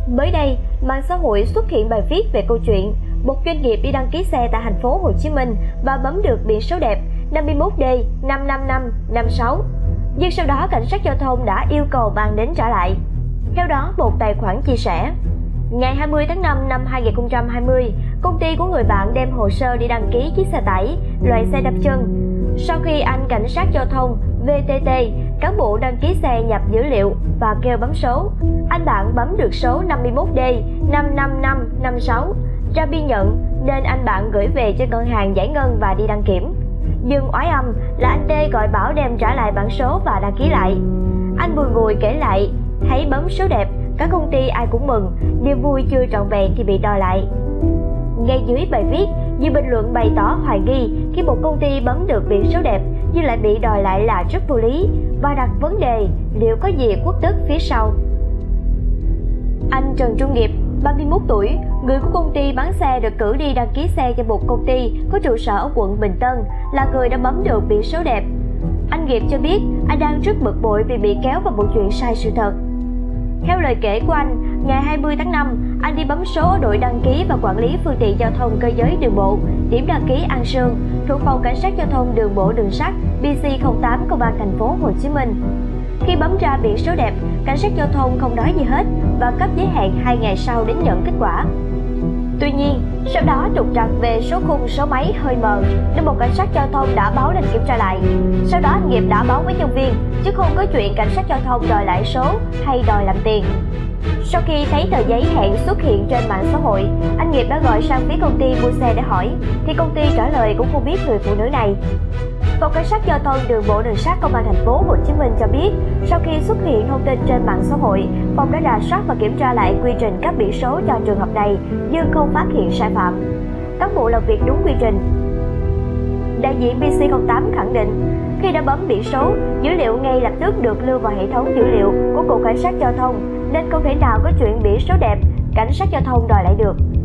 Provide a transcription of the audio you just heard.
Mới đây, mạng xã hội xuất hiện bài viết về câu chuyện một doanh nghiệp đi đăng ký xe tại thành phố Hồ Chí Minh và bấm được biển số đẹp 51D 55556. Nhưng sau đó cảnh sát giao thông đã yêu cầu bạn đến trả lại. Theo đó, một tài khoản chia sẻ: ngày 20 tháng 5 năm 2020, công ty của người bạn đem hồ sơ đi đăng ký chiếc xe tải loại xe đạp chân. Sau khi anh cảnh sát giao thông VTT, cán bộ đăng ký xe nhập dữ liệu và kêu bấm số, anh bạn bấm được số 51D 55556 ra biên nhận, nên anh bạn gửi về cho ngân hàng giải ngân và đi đăng kiểm. Nhưng oái âm là anh D gọi bảo đem trả lại bản số và đăng ký lại. Anh bùi ngùi kể lại, thấy bấm số đẹp, các công ty ai cũng mừng, niềm vui chưa trọn vẹn thì bị đòi lại. Ngay dưới bài viết, nhiều bình luận bày tỏ hoài nghi khi một công ty bấm được biển số đẹp nhưng lại bị đòi lại là rất vô lý, và đặt vấn đề liệu có gì khuất tất phía sau. Anh Trần Trung Nghiệp, 31 tuổi, người của công ty bán xe được cử đi đăng ký xe cho một công ty có trụ sở ở quận Bình Tân, là người đã bấm được biển số đẹp. Anh Nghiệp cho biết anh đang rất bực bội vì bị kéo vào một chuyện sai sự thật. Theo lời kể của anh, ngày 20 tháng 5, anh đi bấm số ở đội đăng ký và quản lý phương tiện giao thông cơ giới đường bộ, điểm đăng ký An Sương, thuộc phòng cảnh sát giao thông đường bộ đường sắt BC08 Công an thành phố Hồ Chí Minh. Khi bấm ra biển số đẹp, cảnh sát giao thông không nói gì hết và cấp giấy hẹn 2 ngày sau đến nhận kết quả. Tuy nhiên, sau đó trục trặc về số khung số máy hơi mờ nên một cảnh sát giao thông đã báo lên kiểm tra lại. Sau đó anh Nghiệp đã báo với nhân viên, chứ không có chuyện cảnh sát giao thông đòi lại số hay đòi làm tiền. Sau khi thấy tờ giấy hẹn xuất hiện trên mạng xã hội, anh Nghiệp đã gọi sang phía công ty mua xe để hỏi, thì công ty trả lời cũng không biết người phụ nữ này. Phòng cảnh sát giao thông đường bộ đường sắt Công an thành phố Hồ Chí Minh cho biết, sau khi xuất hiện thông tin trên mạng xã hội, phòng đã rà soát và kiểm tra lại quy trình cấp biển số cho trường hợp này, nhưng không phát hiện sai phạm. Cán bộ làm việc đúng quy trình. Đại diện BC08 khẳng định, khi đã bấm biển số, dữ liệu ngay lập tức được lưu vào hệ thống dữ liệu của Cục Cảnh sát Giao thông, nên không thể nào có chuyện biển số đẹp cảnh sát giao thông đòi lại được.